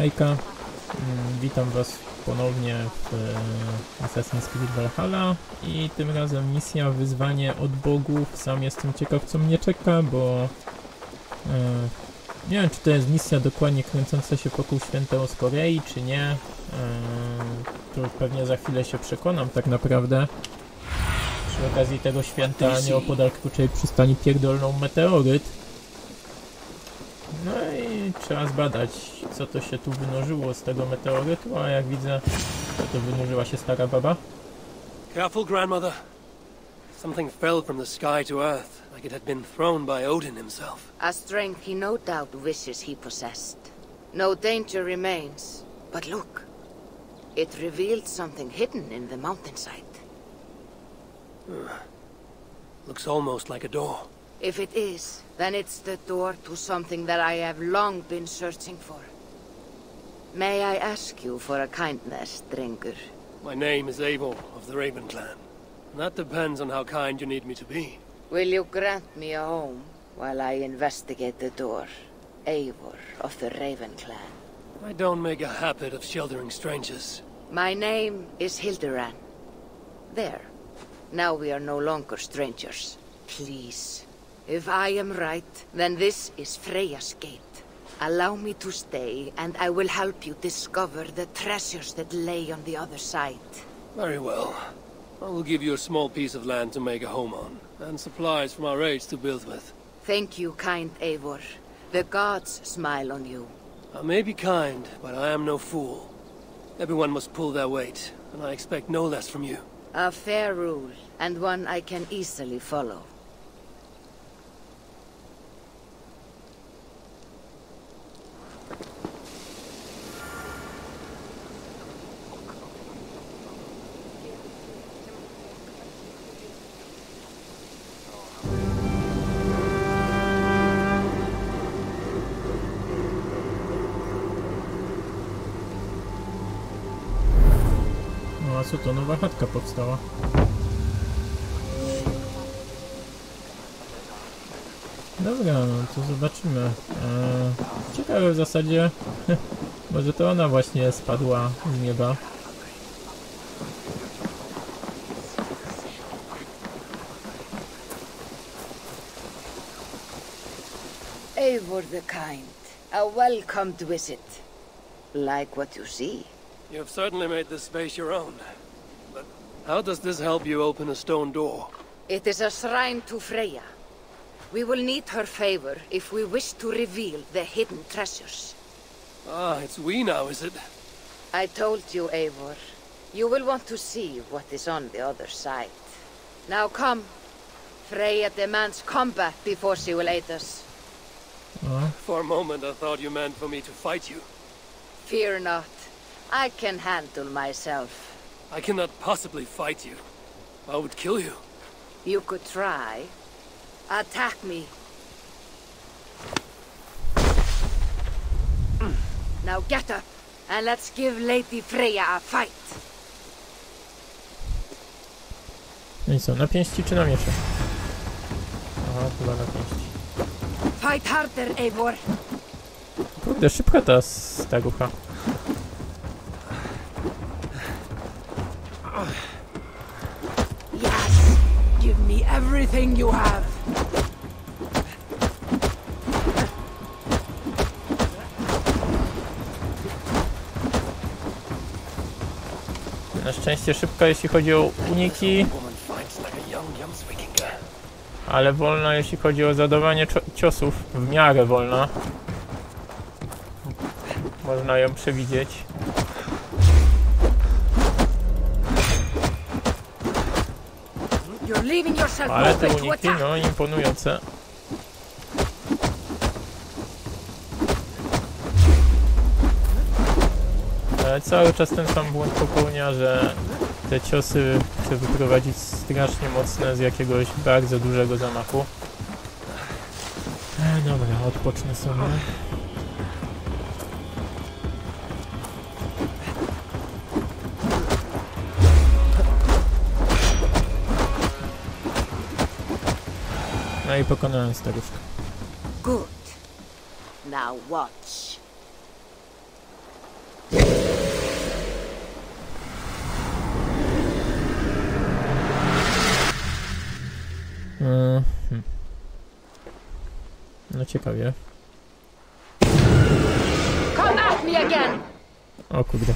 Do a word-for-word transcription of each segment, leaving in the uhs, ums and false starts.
Hejka, witam was ponownie w Assassin's Creed Valhalla i tym razem misja wyzwanie od bogów. Sam jestem ciekaw, co mnie czeka, bo e, nie wiem, czy to jest misja dokładnie kręcąca się wokół święta Oskorei, czy nie. E, to pewnie za chwilę się przekonam tak naprawdę. Przy okazji tego święta nieopodal Kruczej przystani pierdolną meteoryt. No i trzeba zbadać, co to się tu wynurzyło z tego meteorytu, a jak widzę, to, to wynurzyła się stara baba. Careful, grandmother. Something fell from the sky to earth, like it had been thrown by Odin himself. A strength he no doubt wishes he possessed. No danger remains. But look, it revealed something hidden in the mountainside. Looks almost like a door. If it is, then it's the door to something that I have long been searching for. May I ask you for a kindness, Drengur? My name is Eivor of the Raven Clan. That depends on how kind you need me to be. Will you grant me a home while I investigate the door? Eivor of the Raven Clan. I don't make a habit of sheltering strangers. My name is Hilderan. There. Now we are no longer strangers. Please. If I am right, then this is Freya's gate. Allow me to stay, and I will help you discover the treasures that lay on the other side. Very well. I will give you a small piece of land to make a home on, and supplies from our age to build with. Thank you, kind Eivor. The gods smile on you. I may be kind, but I am no fool. Everyone must pull their weight, and I expect no less from you. A fair rule, and one I can easily follow. A co to? Nowa chatka powstała. Dobra, no to zobaczymy. Eee, ciekawe w zasadzie. Może to ona właśnie spadła z nieba. Eivor the Kind, a welcomed visit. Like what you see. You have certainly made this space your own. But how does this help you open a stone door? It is a shrine to Freya. We will need her favor if we wish to reveal the hidden treasures. Ah, it's we now, is it? I told you, Eivor. You will want to see what is on the other side. Now come. Freya demands combat before she will aid us. A. For a moment I thought you meant for me to fight you. Fear not. I can handle myself. I cannot possibly fight you. I would kill you. You could try. Attack me. Now get up, and let's give Lady Freya a fight. No i co, na pięści czy na miecze? Aha, chyba na pięści. Fight harder, Eivor. Kurde, szybka ta starucha. Yes, give me everything you have. Na szczęście szybka, jeśli chodzi o uniki, ale wolna, jeśli chodzi o zadawanie ciosów. W miarę wolna. Można ją przewidzieć. Ale te uniki, no, imponujące. Ale cały czas ten sam błąd popełnia, że te ciosy chce wyprowadzić strasznie mocne z jakiegoś bardzo dużego zamachu. E, dobra, odpocznę sobie. No i pokonałem staruszkę. Good. Now watch. No ciekawie. Come at me again! O kurde.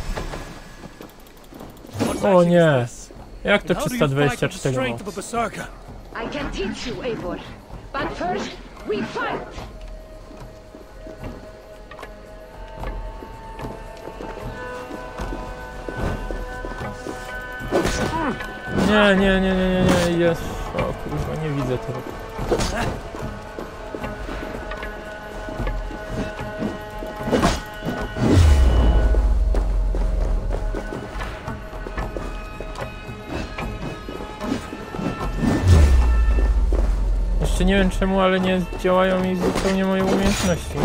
What O magic nie! is this? Jak to And how do trzysta you fight with the dwadzieścia cztery strength of a moc? berserker? I can teach you, Eivor. But first, we fight! Nie, nie, nie, nie, nie, nie, jest. O kurwa, nie widzę tego. Jeszcze nie wiem czemu, ale nie działają mi zupełnie moje umiejętności.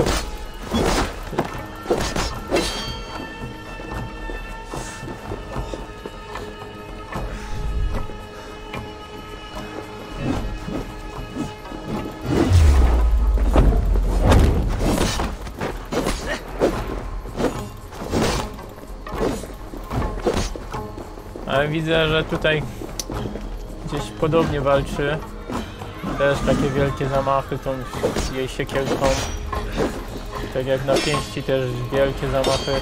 Ale widzę, że tutaj gdzieś podobnie walczy. Też takie wielkie zamachy tą jej siekierką. Tak jak na pięści też wielkie zamachy.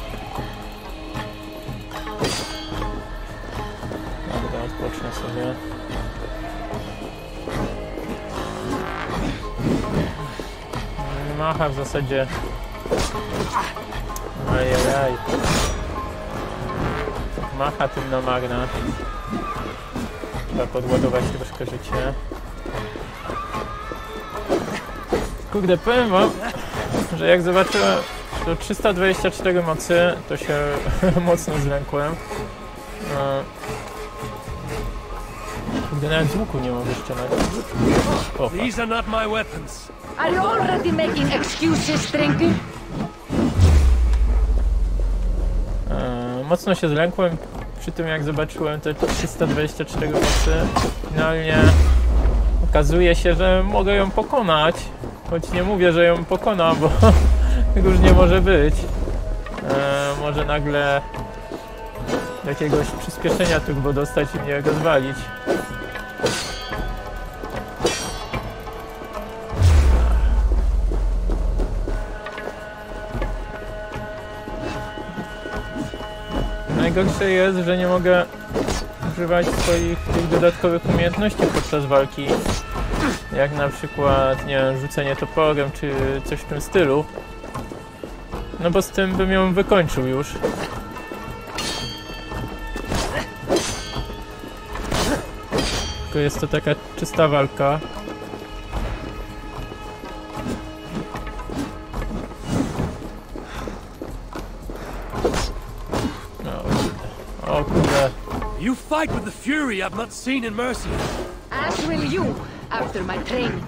Dobra, odpocznę sobie. Macha w zasadzie. Ajajaj. Macha tym na magna. Trzeba podładować troszkę życie. Kurde, powiem wam, że jak zobaczyłem to trzysta dwadzieścia cztery mocy, to się mocno zlękłem. Kurde, nawet z łuku nie mogę strzelać. O, These are not my weapons. Are you already making excuses, Drengur? e, mocno się zlękłem przy tym, jak zobaczyłem te trzysta dwadzieścia cztery mocy. Finalnie okazuje się, że mogę ją pokonać. Choć nie mówię, że ją pokona, bo już nie może być. E, może nagle jakiegoś przyspieszenia turbo dostać i mnie rozwalić. Najgorsze jest, że nie mogę używać swoich tych dodatkowych umiejętności podczas walki. Jak na przykład, nie wiem, rzucenie toporem czy coś w tym stylu. No bo z tym bym ją wykończył już. Tylko jest to taka czysta walka. O kurde. You fight with the fury I've not seen in Mercia. As will you, after my training.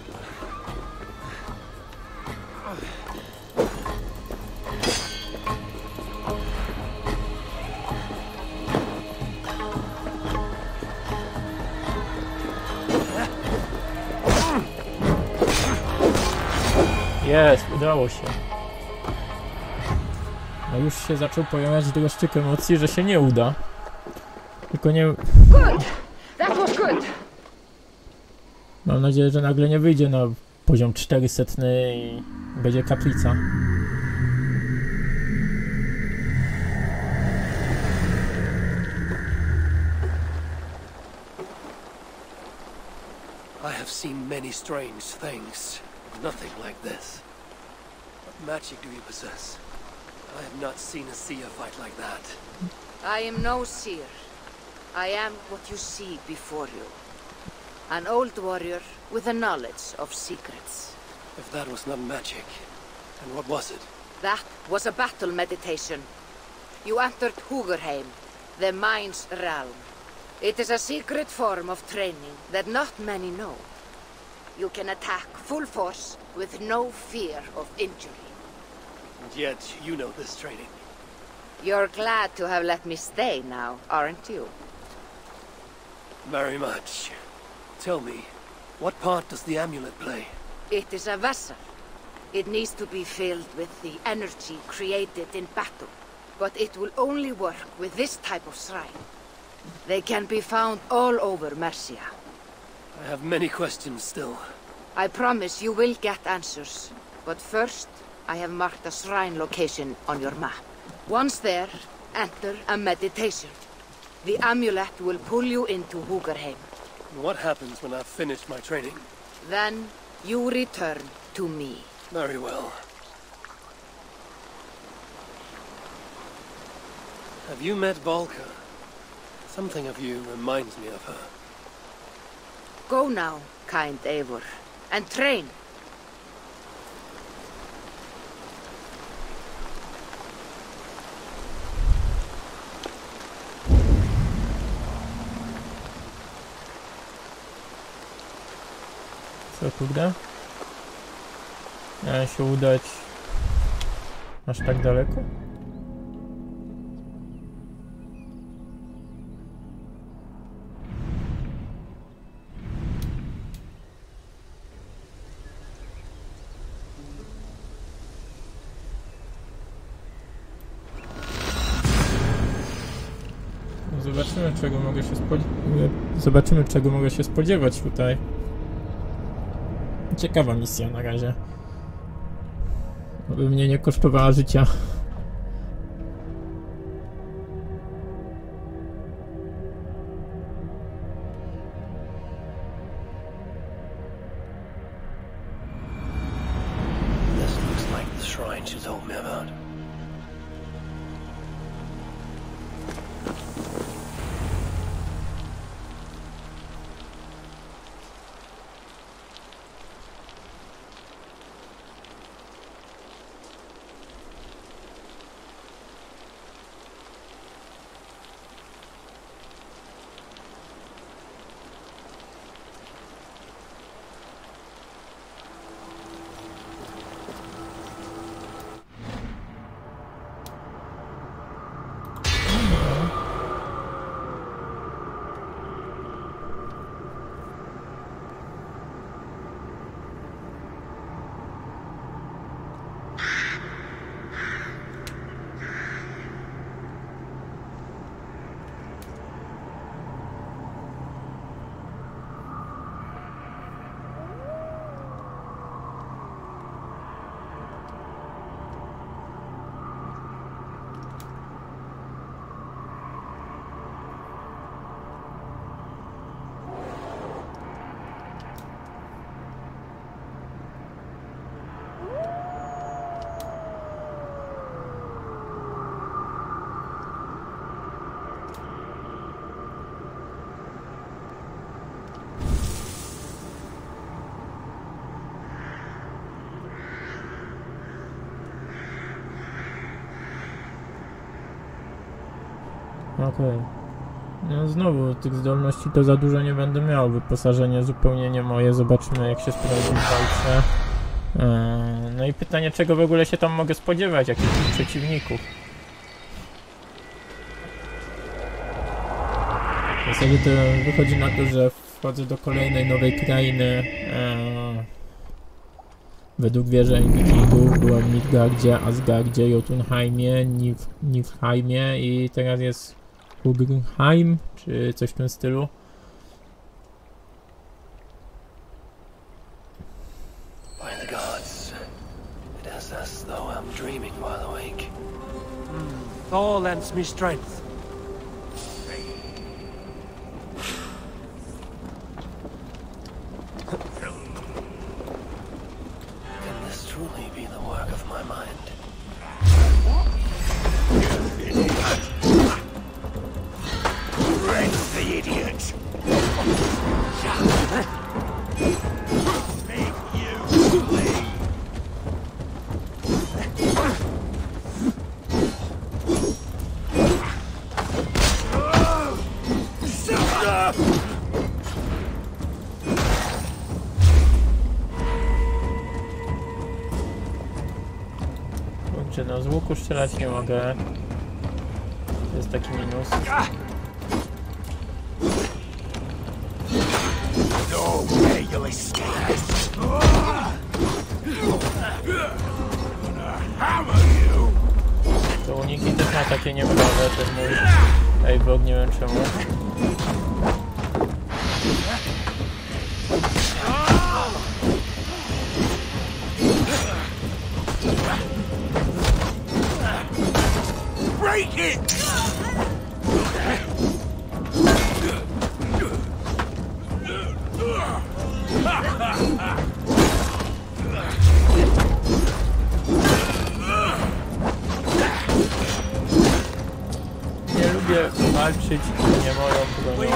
Jest, udało się. No już się zaczął pojawiać dreszczyk emocji, że się nie uda. Tylko nie... Good! That was good! Mam nadzieję, że nagle nie wyjdzie na poziom czterysta i będzie kaplica. I have seen many strange things. Nothing like this. What magic do you possess? I have not seen a seer fight like that. I am no seer. I am what you see before you. An old warrior with a knowledge of secrets. If that was not magic, then what was it? That was a battle meditation. You entered Hugerheim, the mind's realm. It is a secret form of training that not many know. You can attack full force with no fear of injury. And yet, you know this training. You're glad to have let me stay now, aren't you? Very much. Tell me, what part does the amulet play? It is a vessel. It needs to be filled with the energy created in battle. But it will only work with this type of shrine. They can be found all over Mercia. I have many questions still. I promise you will get answers. But first, I have marked a shrine location on your map. Once there, enter a meditation. The amulet will pull you into Húkarheim. What happens when I've finished my training? Then you return to me. Very well. Have you met Balka? Something of you reminds me of her. Go now, kind Eivor, and train. Co kurde? Miałem się udać aż tak daleko? Zobaczymy, czego mogę się spodziewać. Zobaczymy, czego mogę się spodziewać tutaj. Ciekawa misja na razie. Aby mnie nie kosztowała życia. This looks like the shrine she told me about. Okej. Okay. No znowu, tych zdolności to za dużo nie będę miał. Wyposażenie zupełnie nie moje. Zobaczymy, jak się sprawdzi w walce. Eee, no i pytanie, czego w ogóle się tam mogę spodziewać? Jakich przeciwników? W zasadzie to wychodzi na to, że wchodzę do kolejnej nowej krainy. Eee, według wierzeń wikingów była w Midgardzie, Asgardzie, Jotunheimie, Nif Niflheimie i teraz jest Húkarheim, czy coś w tym stylu. By the gods, it is as though I'm dreaming while awake. Mm, Thor lends me strength. Can this truly be the work of my mind? Rest the idiot! Make you bleed! Kurczę, no z łuku strzelać nie mogę. To jest taki minus. No way you'll escape! Gonna hammer you! To uniki też ma takie niemrawe, ten mój Eivor, nie wiem czemu. Nie lubię walczyć nie moją bronią.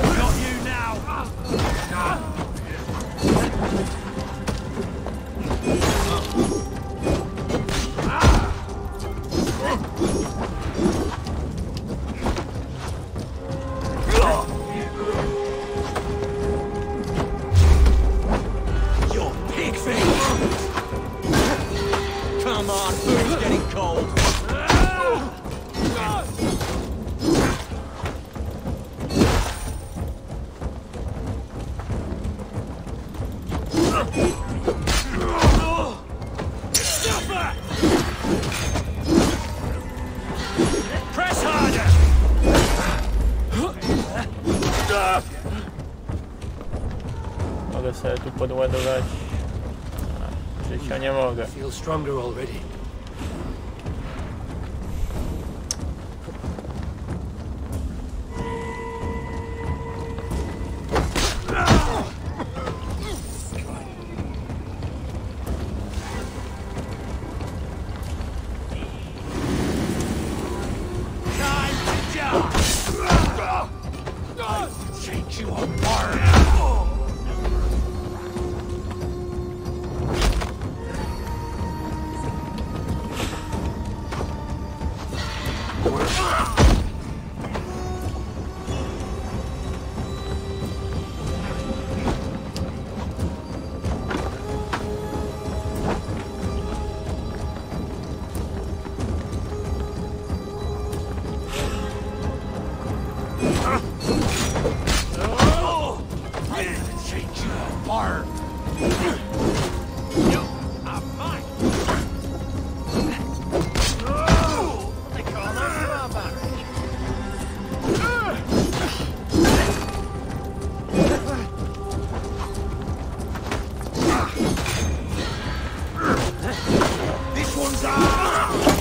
Come on, food's getting cold. Press harder. Mogę sobie tu podładować. A, życia nie mogę. Feel stronger already. Take you apart. Take you apart. You are mine. They call us robots. This one's ours.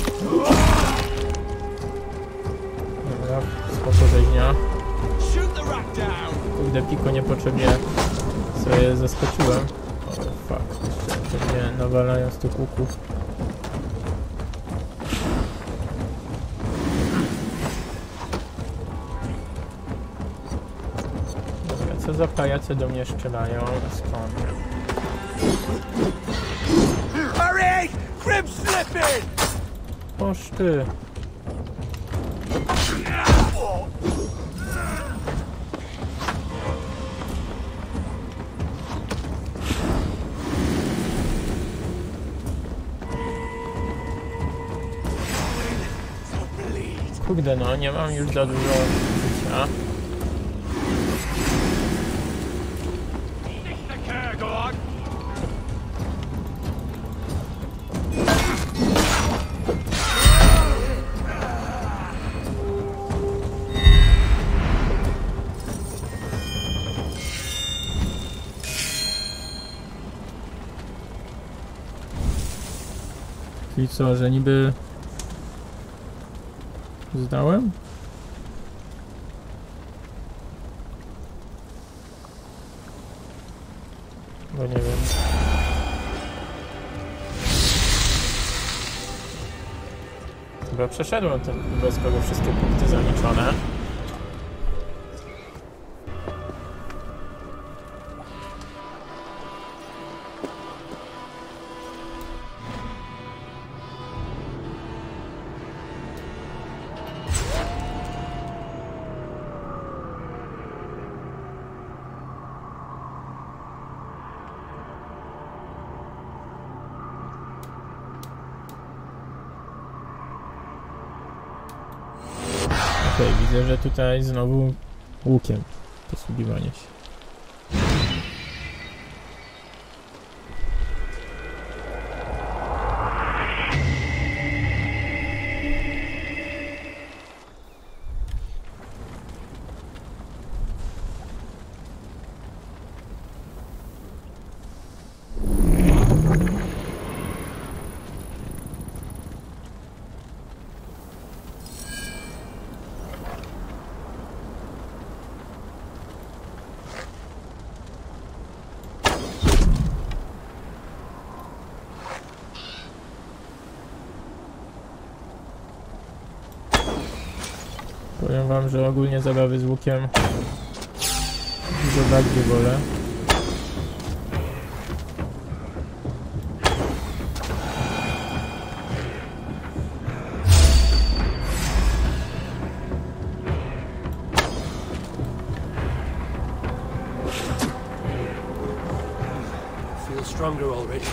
Dobra, spoko rzeźnia. Shoot the rat down. Kurde, Piko niepotrzebnie sobie zaskoczyłem. O, fuck. Jeszcze pewnie nawalają z tych łuków. Dobra, co za pajace do mnie strzelają? A skąd? Hurry! Crib slipping! Oż ty! Kurde no, nie mam już za dużo życia. The car, go on. Czyli co, że niby zdałem? Bo nie wiem. Chyba przeszedłem ten, bez kogo wszystkie punkty zaliczone. Okej, okay, widzę, że tutaj znowu łukiem posługiwanie się. Powiem wam, że ogólnie zabawy z łukiem dużo bardziej wolę. Feel stronger already.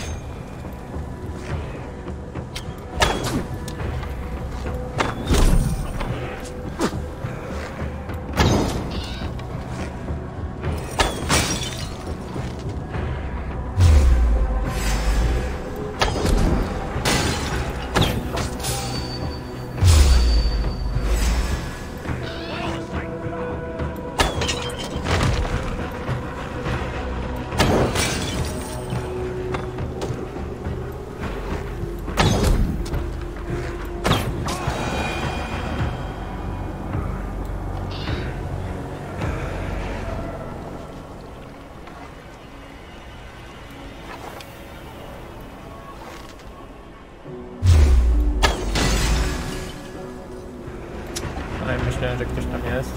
Ale myślałem, że ktoś tam jest.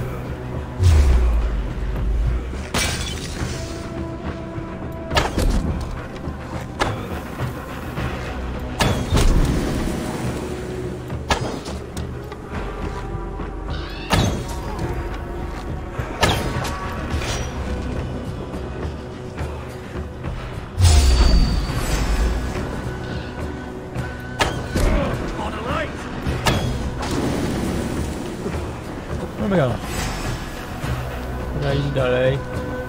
Dobra. Dobra, idź dalej.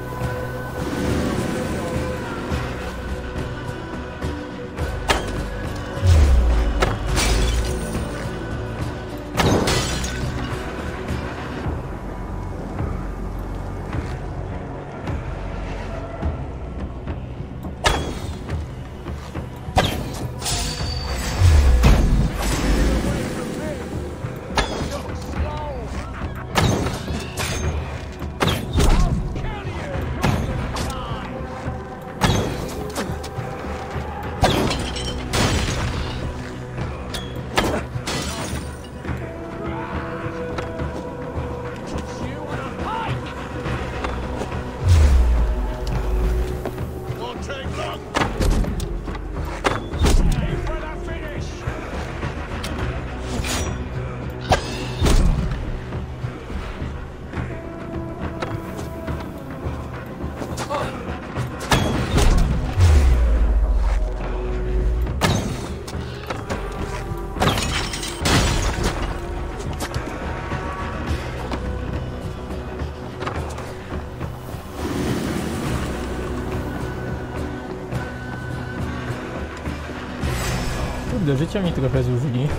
Kurde, życia mi trochę zużyli.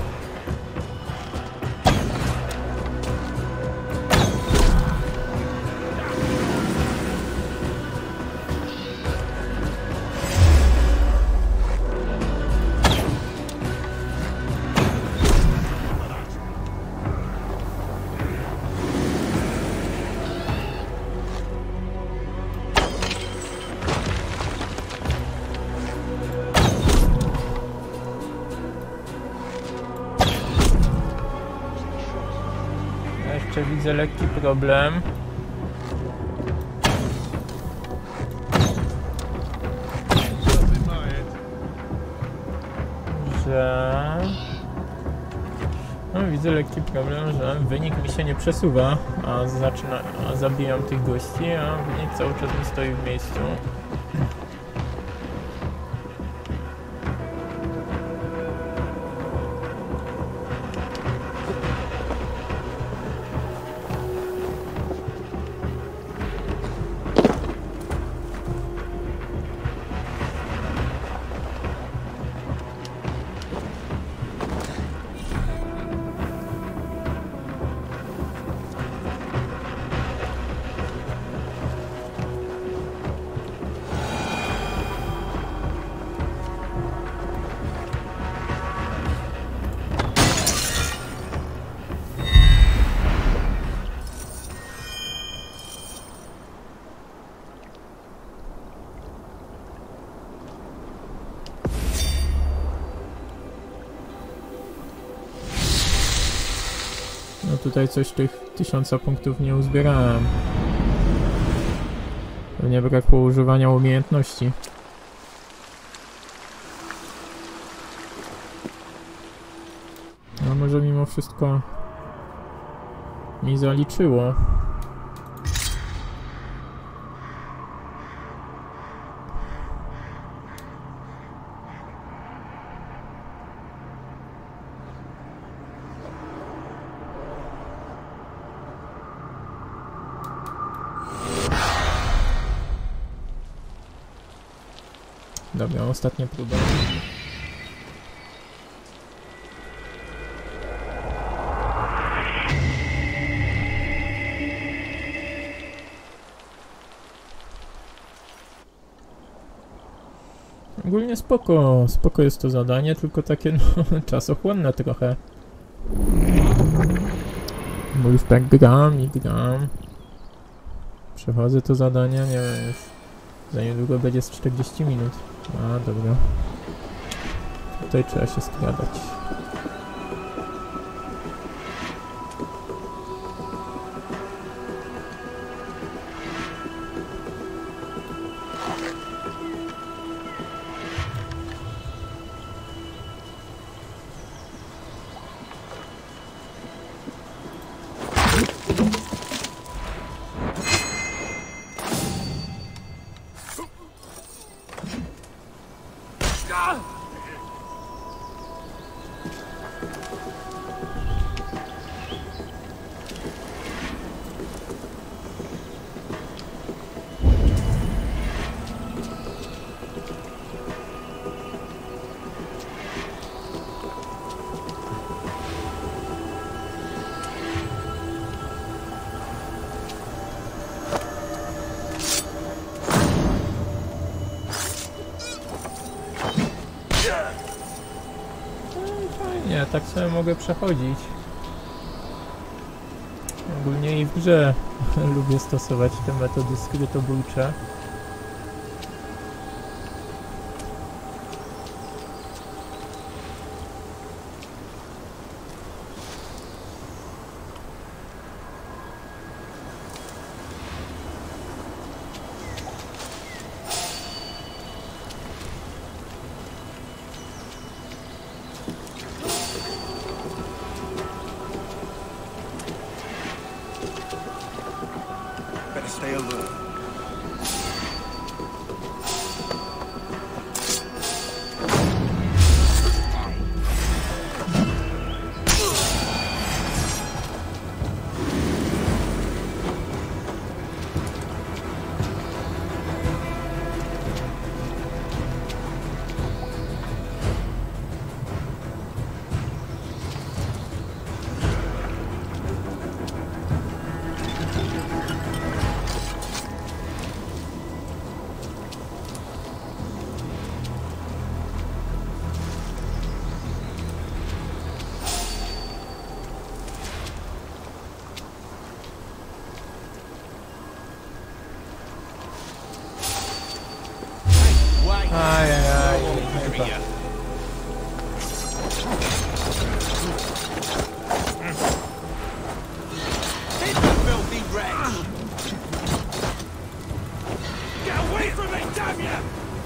Jeszcze widzę lekki problem, że... No, widzę lekki problem, że wynik mi się nie przesuwa, a zaczyna... a zabijam tych gości, a wynik cały czas mi stoi w miejscu. No tutaj coś tych tysiąca punktów nie uzbierałem. Pewnie brakło używania umiejętności. No może mimo wszystko mi zaliczyło. Dobra, ostatnia próba. Ogólnie spoko, spoko jest to zadanie, tylko takie no, czasochłonne trochę. Bo już tak gram i gram. Przechodzę to zadanie, nie wiem, już za niedługo będzie z czterdzieści minut. A, dobra. Tutaj trzeba się skradać. Nie, tak sobie mogę przechodzić. Ogólnie i w grze lubię stosować te metody skrytobójcze. Stay alert. Ajajaj, chyba. Filthy wretch! Get away from me, damn you!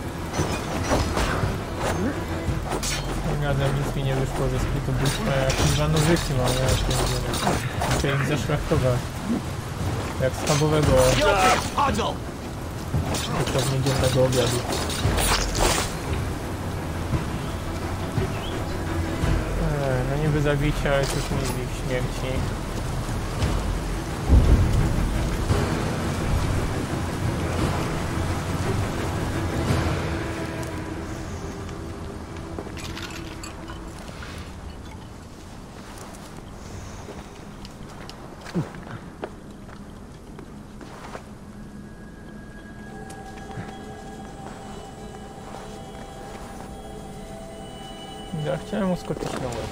Tym razem nic mi nie wyszło ze skrytobójstwa, jak dwa nożyki mam, ja pierdzielę. Muszę ich zaszlachtować. Jak schabowego tylko niedzielnego obiadu. Eee, no niby zabicie, ale cóż mi z ich śmierci. Ja chciałem uskoczyć na łeb.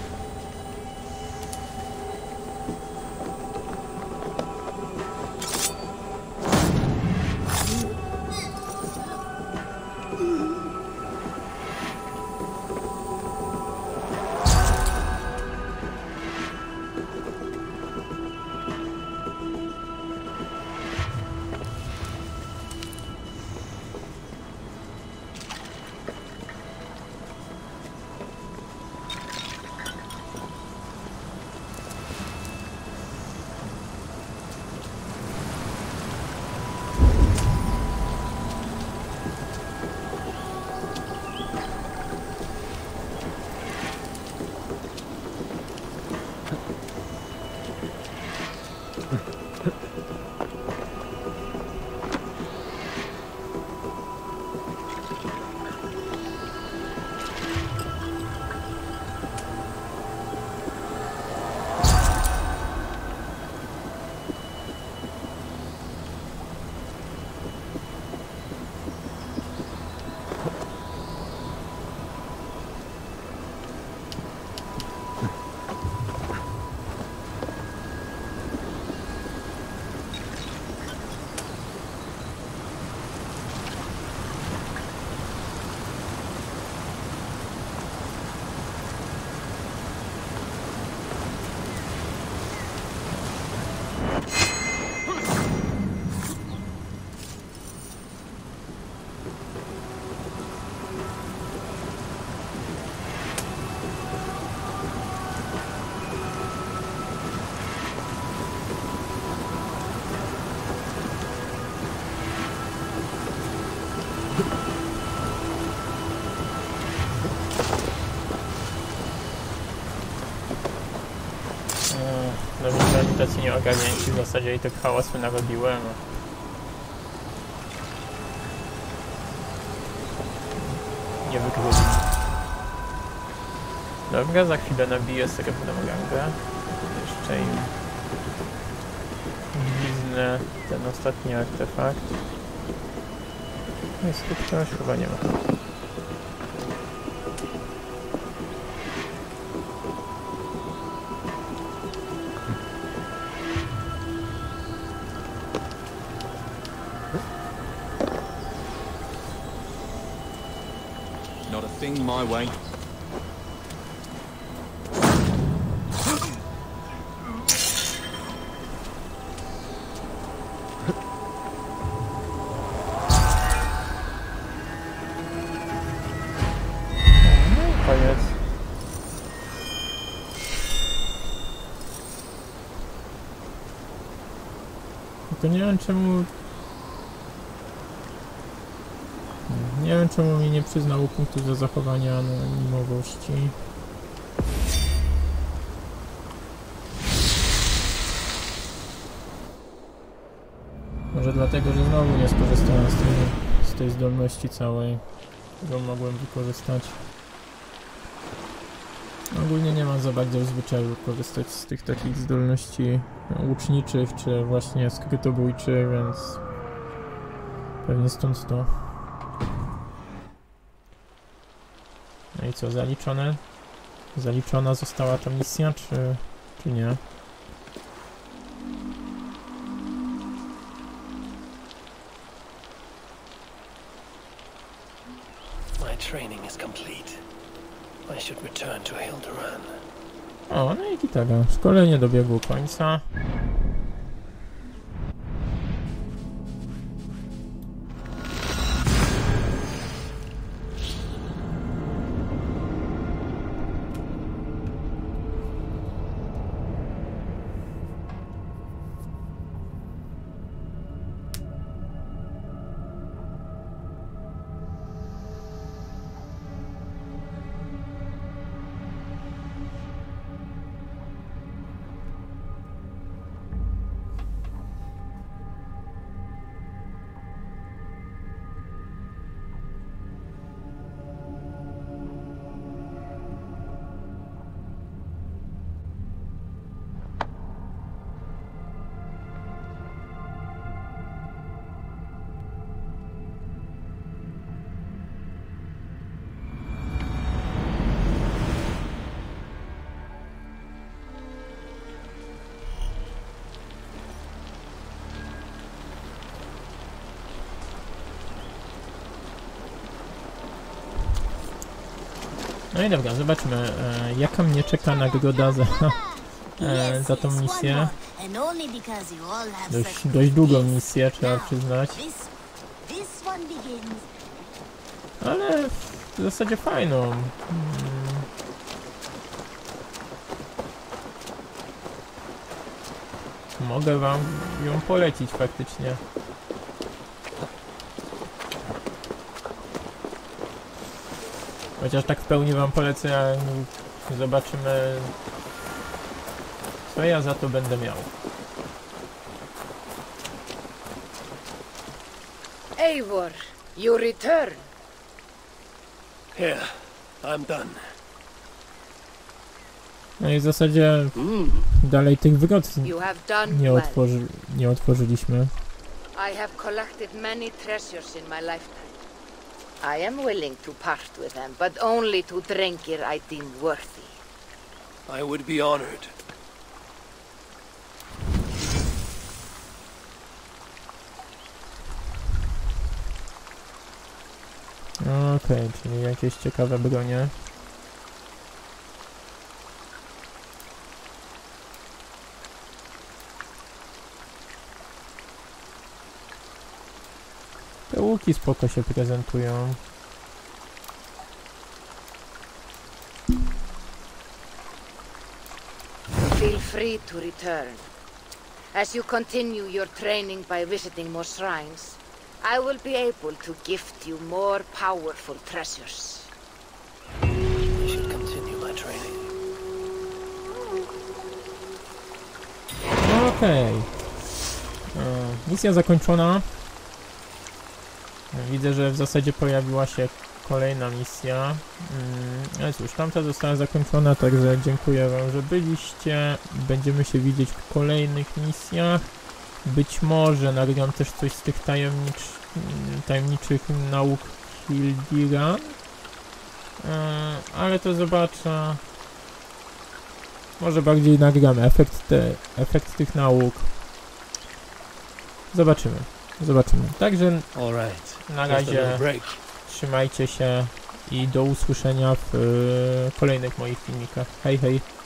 no więc oni tacy nieogarnięci w zasadzie i tak hałasy narobiły, no. Nie wykryli. Dobra, za chwilę nabiję srebrną rangę. Jeszcze im gwiznę ten ostatni artefakt. Jest tu ktoś? Chyba nie ma. Not a thing my way. Koniec. To nie wiem czemu... Nie wiem czemu mi nie przyznało punktu za zachowanie anonimowości. Może dlatego, że znowu nie skorzystałem z tej, z tej zdolności całej, którą mogłem wykorzystać. Ogólnie nie mam za bardzo w zwyczaju korzystać z tych takich zdolności łuczniczych, czy właśnie skrytobójczych, więc pewnie stąd to. No i co, zaliczone? Zaliczona została ta misja, czy, czy nie? My training is complete. I should return to Hilderan. O, no i gitara. Szkolenie dobiegło końca. No i dobra, zobaczmy, e, jaka mnie czeka nagroda za, e, za tą misję. Dość, dość długą misję, trzeba przyznać. Ale w zasadzie fajną. Hmm. Mogę wam ją polecić faktycznie. Chociaż tak w pełni wam polecę, zobaczymy, co ja za to będę miał. Eivor, you return. Here, I'm done. No i w zasadzie dalej tych wygód You have done nie, well. otworzy, nie otworzyliśmy. I have collected many treasures in my lifetime. I am willing to part with them, but only to Drengir I deem worthy. I would be honored. Okej, okay, czyli jakieś ciekawe bronie. Te łuki spoko się prezentują. Feel free to return. As you continue your training by visiting more shrines, I will be able to gift you more powerful treasures. I should continue my training. Okej. Okay. Misja zakończona. Widzę, że w zasadzie pojawiła się kolejna misja. Mm, ale cóż, tamta została zakończona, także dziękuję wam, że byliście. Będziemy się widzieć w kolejnych misjach. Być może nagram też coś z tych tajemnicz, tajemniczych nauk Hildira. Ale to zobaczę. Może bardziej nagramy efekt, te, efekt tych nauk. Zobaczymy. Zobaczymy. Także na razie trzymajcie się i do usłyszenia w y, kolejnych moich filmikach. Hej, hej.